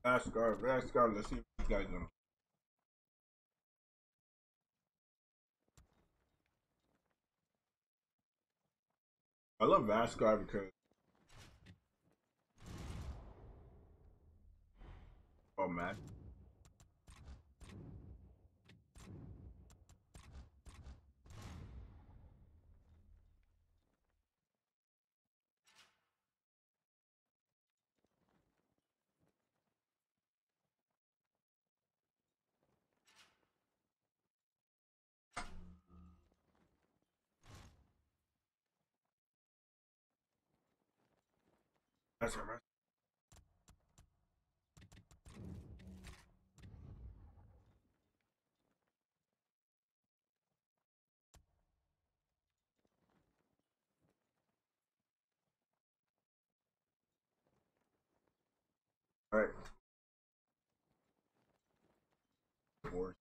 Vasgar, let's see if these guys know. I love Vasgar because oh man. Vasgar. All right. Four.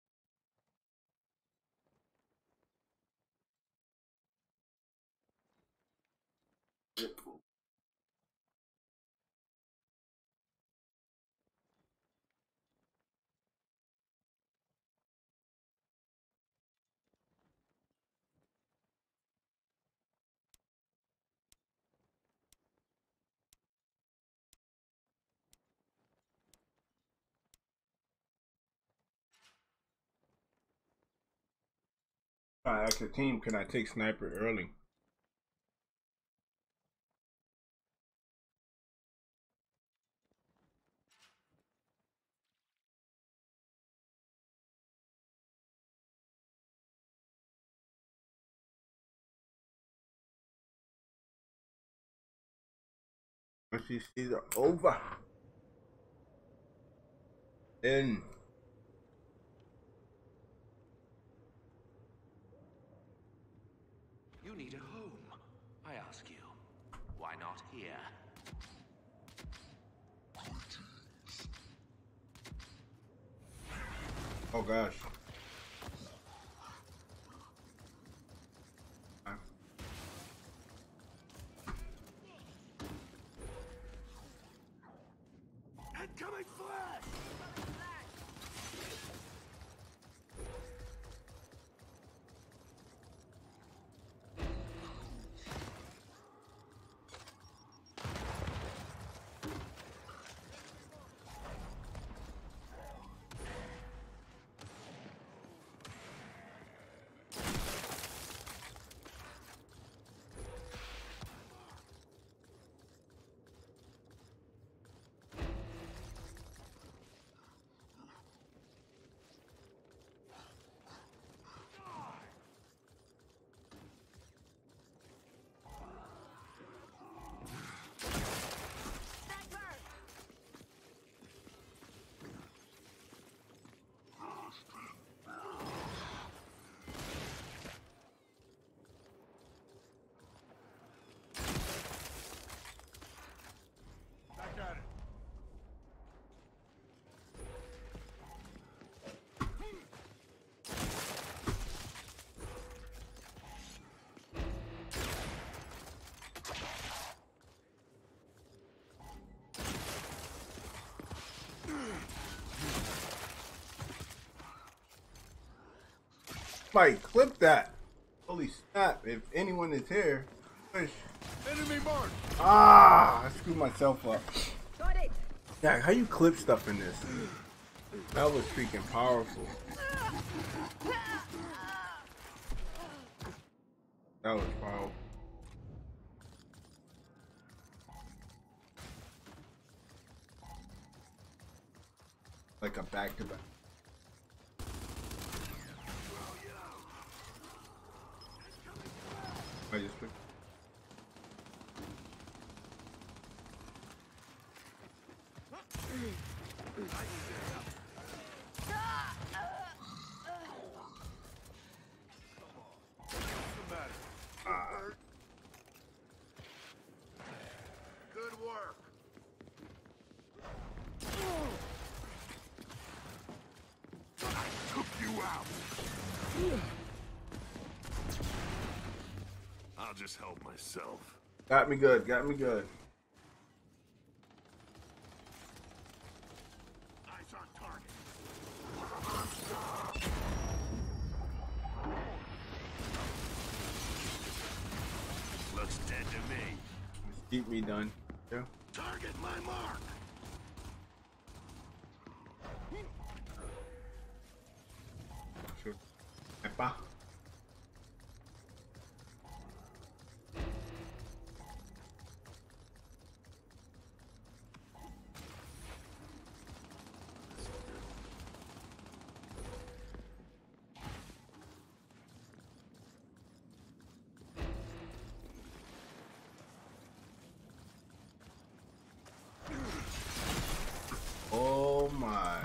I ask the team, can I take sniper early? Once you see the over. In. You need a home, I ask you. Why not here? Oh gosh. Incoming flash! Like, clip that. Holy snap. If anyone is here, push. Enemy mark! Ah, I screwed myself up. Got it. Yeah, how you clip stuff in this? That was freaking powerful. That was powerful. Like a back-to-back. I just put. Good work. I took you out. I'll just help myself. Got me good, got me good. Keep me done. Yeah. Target my mark. Sure. Epa. Oh my.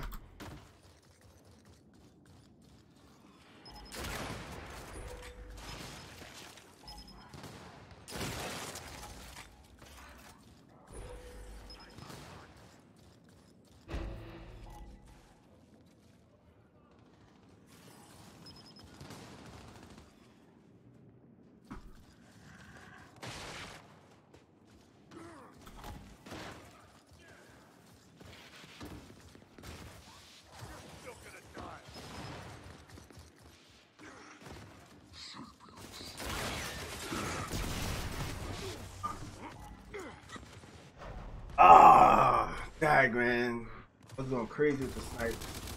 Ah, dag man. I was going crazy with the snipe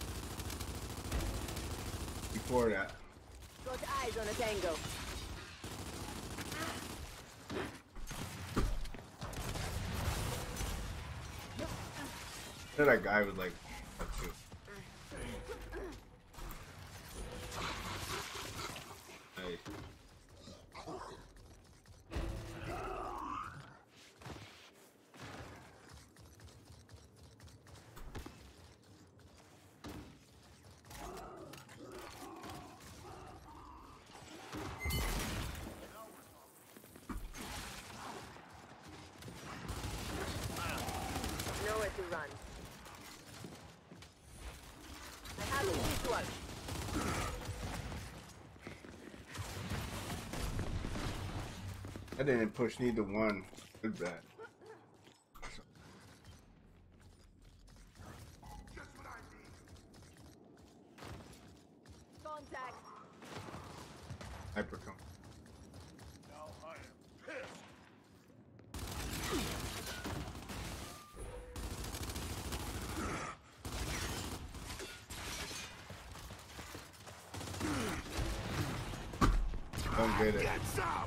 before that. Got eyes on a tango. That guy was like, nice. Nowhere to run. I have a visual. I didn't push neither one. Good bad. Contact. Hyper come. Now I am pissed. Don't get it. Get some.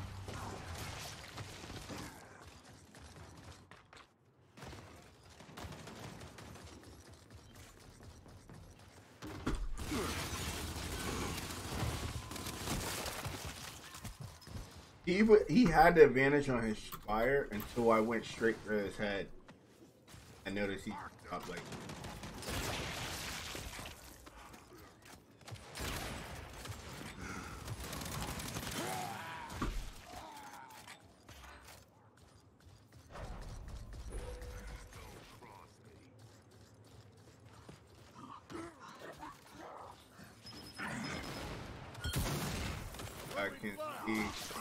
He had the advantage on his fire until I went straight for his head. I noticed he dropped like. I can see.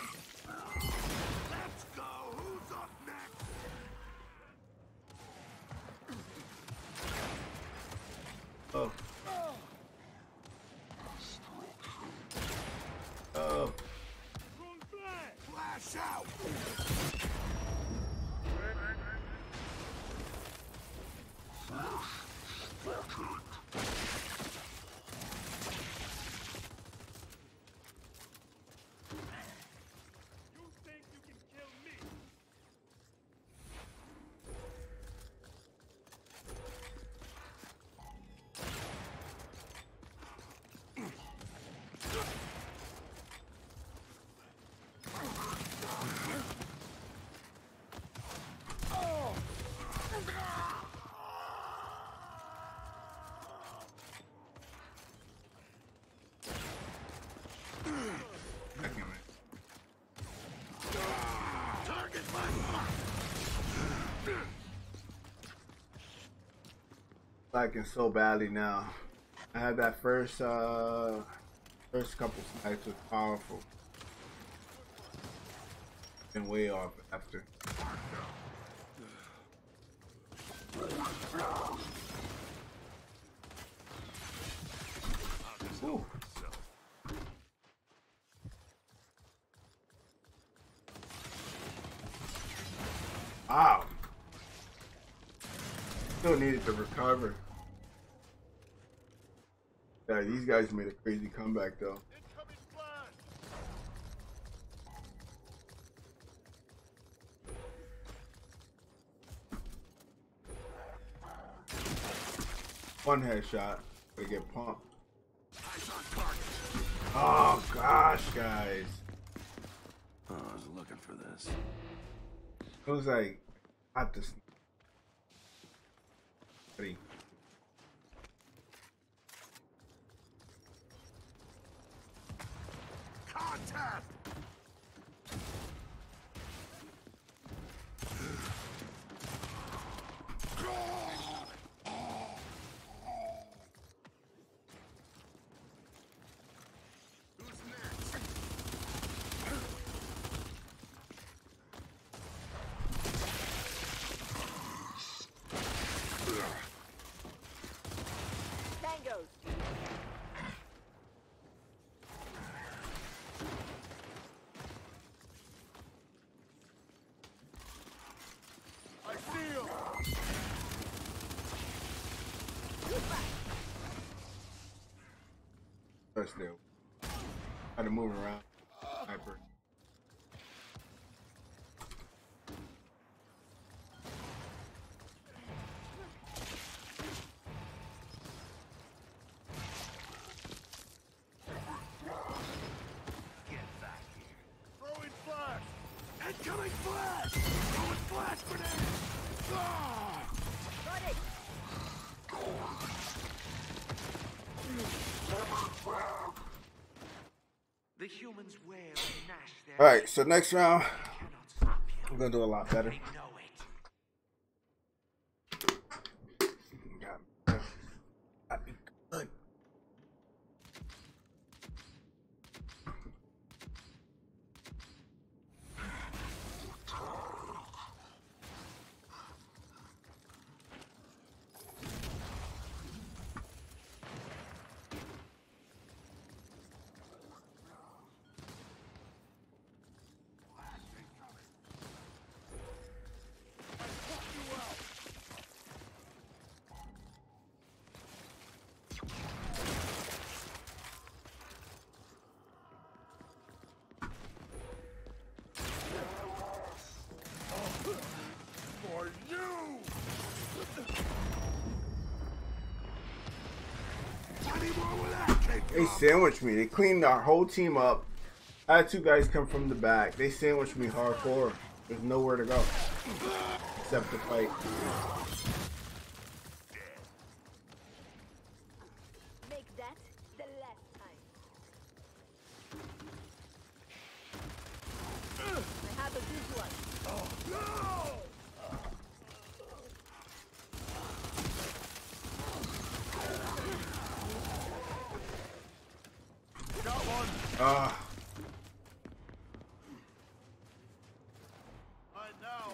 Let's go. Who's up next? Oh. Oh. Flash out. You think you can kill me? I can't wait. Target my mark. Lacking so badly now. I had that first couple snipes was powerful. Been way off after. Ooh. Still needed to recover. Yeah, these guys made a crazy comeback though. One headshot, they get pumped. Oh gosh, guys. Oh, I was looking for this. It was like, I just. Ready. Contact! Tangos. I feel. Touchdown. Had to move around. Hyper. Get back here. Throwing flash. Incoming flash. Throwing flash grenade. Ah! Got it. The humans wear and gnash their All right, so next round, cannot stop you. we're gonna do a lot better. They know it. That'd be good. For you. Any more with that kick? They sandwiched me. They cleaned our whole team up. I had two guys come from the back. They sandwiched me hardcore. There's nowhere to go except to fight. Make that the last time. I have a good one. Got one. Ah, Right now.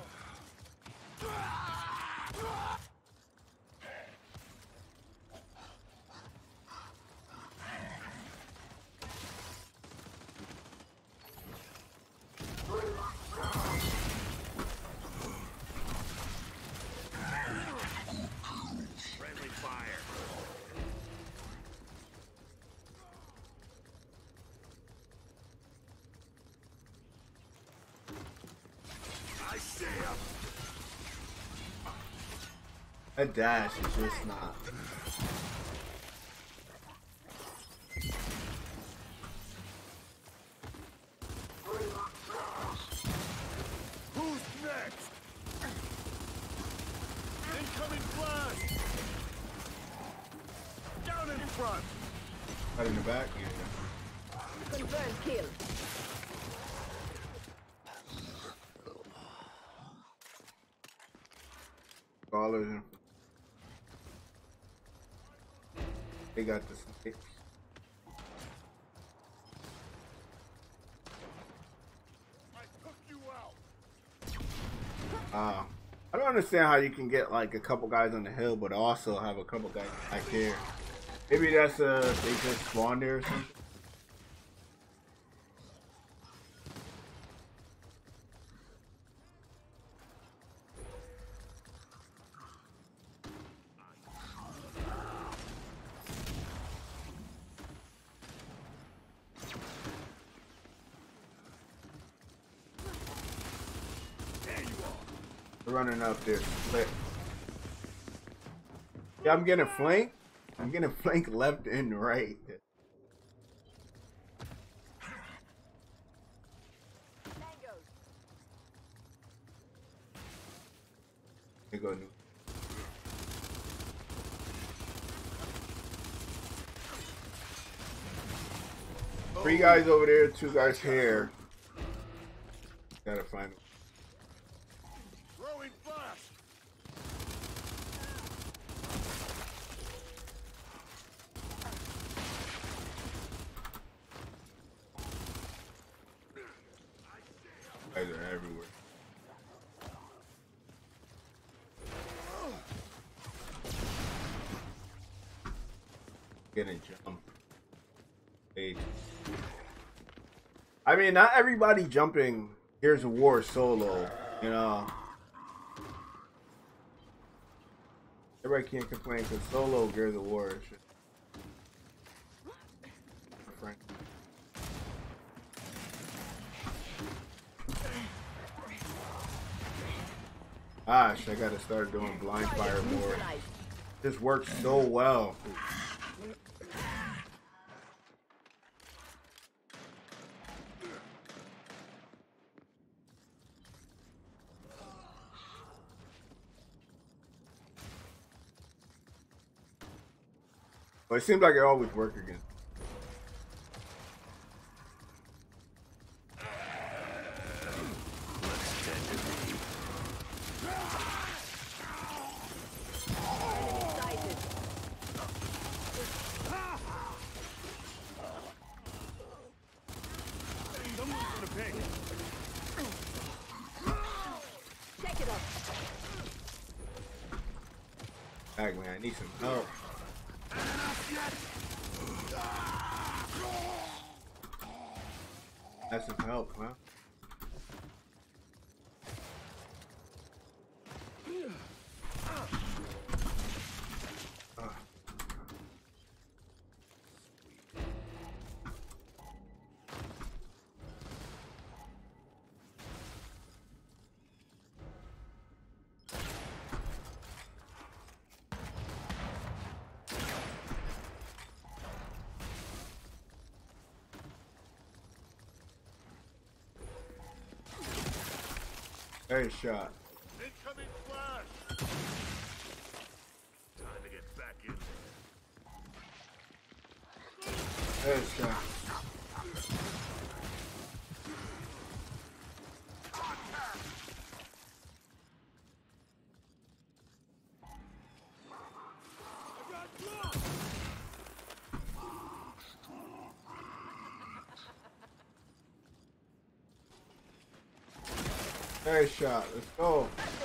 Friendly fire. I see him. that dash is just not. Who's next? Incoming flash. Down in front. Right in the back. Yeah. Confirmed kill. Ballers in. They got the sticks. I took you out. I don't understand how you can get like a couple guys on the hill, but also have a couple guys back there. Maybe that's they just spawned there or something. They're running up there. Split. Yeah, I'm getting flanked. I'm getting flanked left and right. There go new. 3 guys over there, 2 guys here. Gotta find them. Throwing flash. Guys are everywhere. Getting jumped. Hey. I mean, not everybody jumping Gears of War solo, you know. Everybody can't complain because solo Gears of War is shit. Gosh, I gotta start doing blind fire more. This works so well. But it seems like it always works again. Heck, man, I need some help. That's some help, huh? Hey, shot. Incoming flash. Time to get back in there. Hey, shot. Headshot, let's go.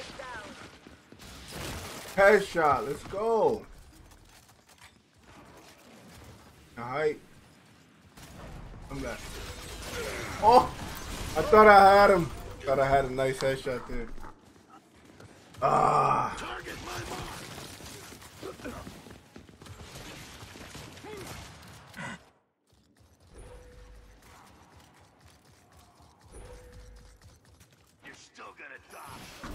Headshot, let's go. Alright. I'm back. Oh! I thought I had him. Thought I had a nice headshot there. Ah! Target my mark. You're still gonna die.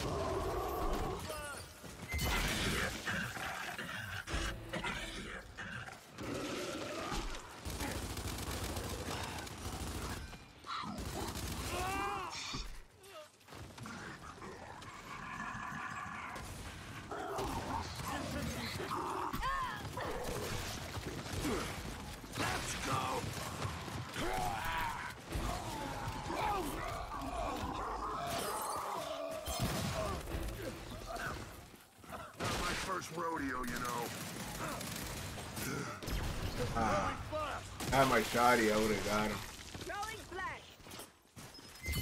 Rodeo, you know. I had my shotty, I would have got him. Throwing flash.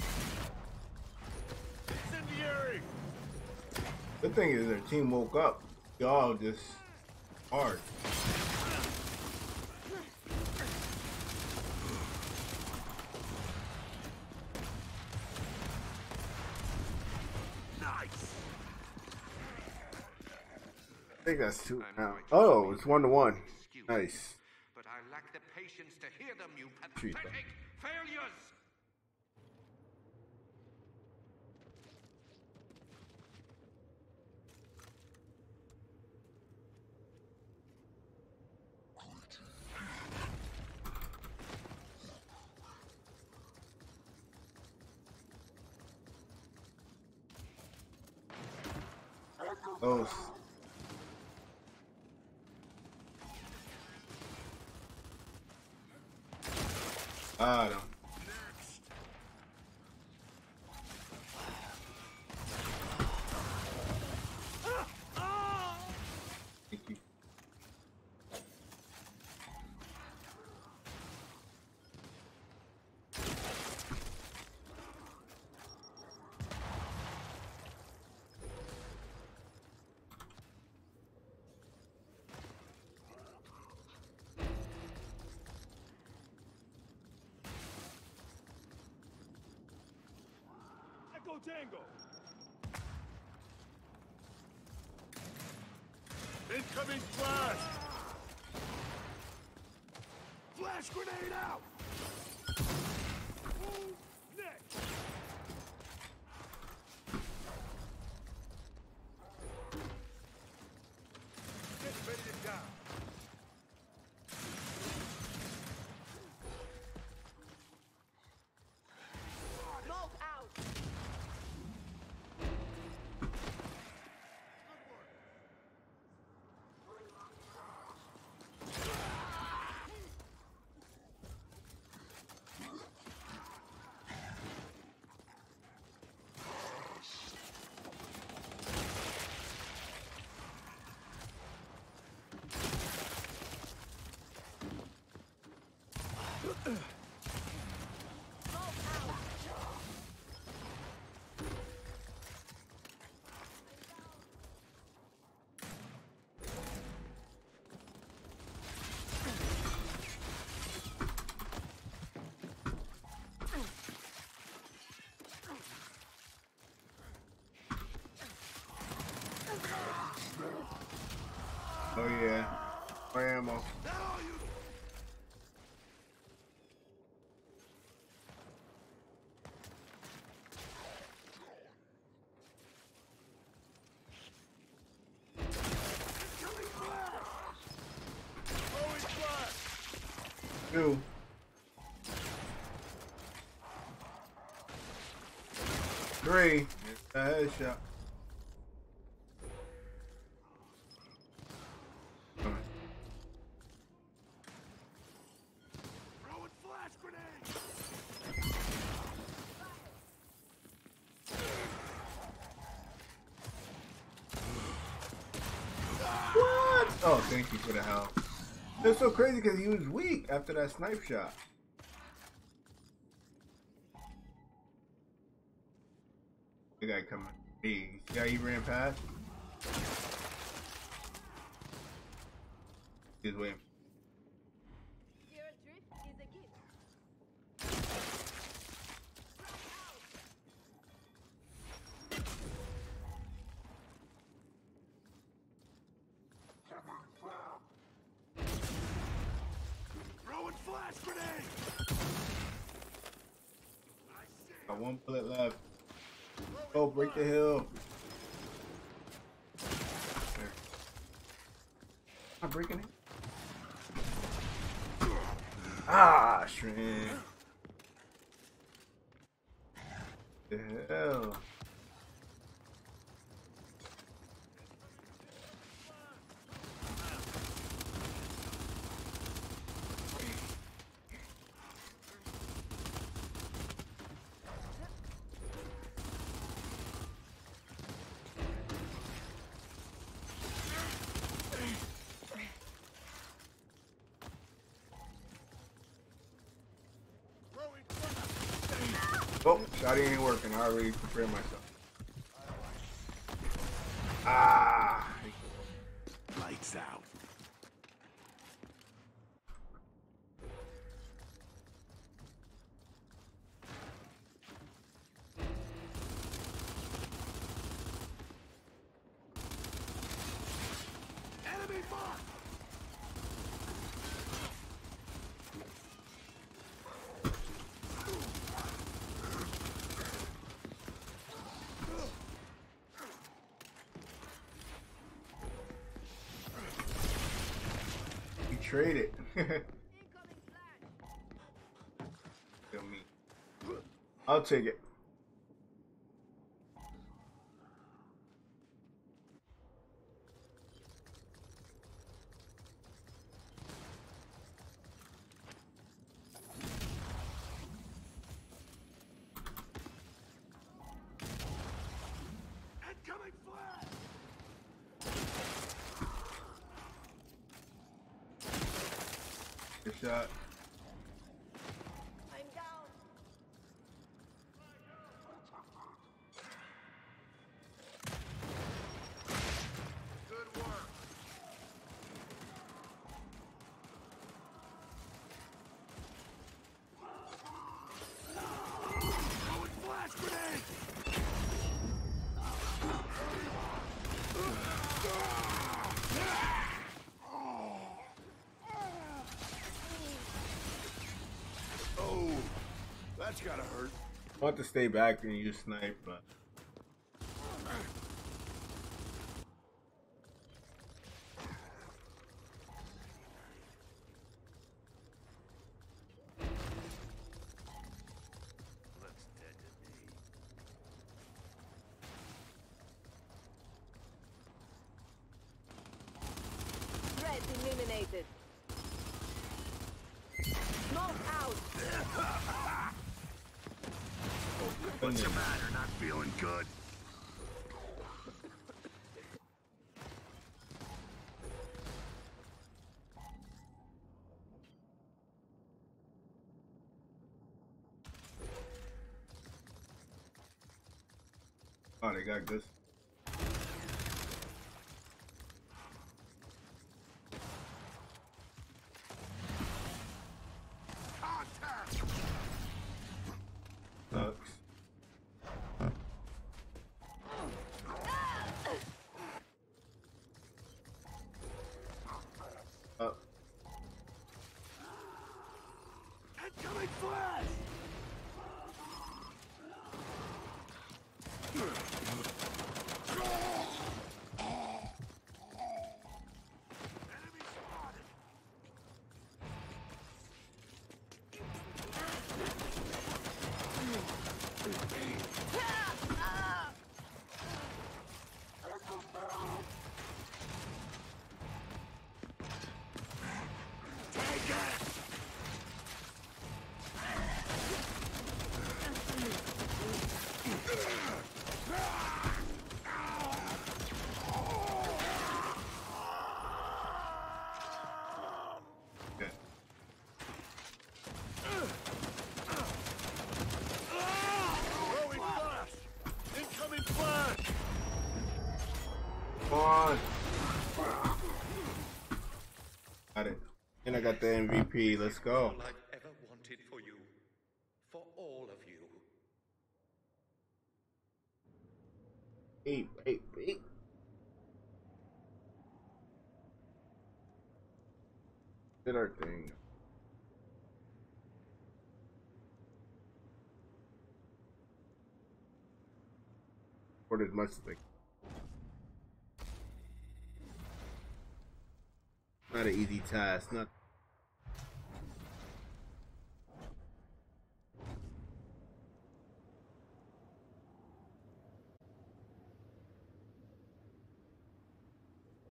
Incendiary. The thing is, their team woke up. Y'all just hard. I think that's 2 now. Oh, it's 1-1. Nice. But I lack the patience to hear them, you pathetic failures. Ghost. Ah, no. Thank you. Echo Tango. Incoming flash. Flash grenade out. Move next. Get ready to down. Smoke out. Oh yeah. More ammo. Now you. Incoming flash. Throwing flash. 2. 3. A headshot. Throwing flash grenade. What? Oh, thank you for the help. It's so crazy because he was weak after that snipe shot. The guy coming. Hey, see how he ran past? He's waiting. Your drift is a gift. Throwing flash grenade. Got 1 bullet left. Oh, break the hill. There. I'm breaking it. Ah, shrimp. The hell. Oh, shotty ain't working. I already prepared myself. Ah. Lights out. Enemy mark. He traded. Incoming flash. Kill me. I'll take it. Incoming flash! Good shot. I'm down. Good work. Throwing flash grenade! Oh, that's gotta hurt. I want to stay back and use snipe, but Let's detonate. Threat eliminated. Smoke out. What's the matter? Not feeling good? oh, they got good. Contact! Sucks. Up. Incoming flash! Enemy spotted! Take it! Okay. Throwing flash! Incoming flash! Come on. Got it. And I got the MVP. Let's go. All I've ever wanted for you. For all of you. Wait. Did our thing. Or as much as they. Not an easy task. Not